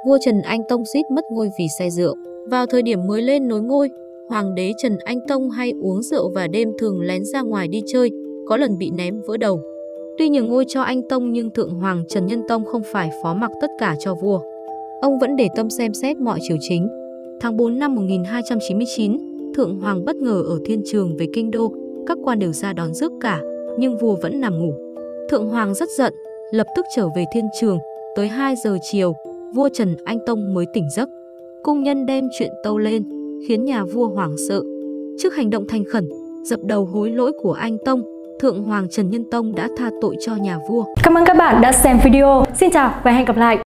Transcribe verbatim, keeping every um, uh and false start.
Vua Trần Anh Tông suýt mất ngôi vì say rượu. Vào thời điểm mới lên nối ngôi, Hoàng đế Trần Anh Tông hay uống rượu và đêm thường lén ra ngoài đi chơi, có lần bị ném vỡ đầu. Tuy nhường ngôi cho anh Tông nhưng Thượng Hoàng Trần Nhân Tông không phải phó mặc tất cả cho vua. Ông vẫn để tâm xem xét mọi triều chính. Tháng tư năm một nghìn hai trăm chín mươi chín, Thượng Hoàng bất ngờ ở thiên trường về kinh đô, các quan đều ra đón rước cả, nhưng vua vẫn nằm ngủ. Thượng Hoàng rất giận, lập tức trở về thiên trường, tới hai giờ chiều, vua Trần Anh Tông mới tỉnh giấc. Cung nhân đem chuyện tâu lên, khiến nhà vua hoảng sợ. Trước hành động thành khẩn, dập đầu hối lỗi của anh Tông, Thượng Hoàng Trần Nhân Tông đã tha tội cho nhà vua. Cảm ơn các bạn đã xem video. Xin chào và hẹn gặp lại!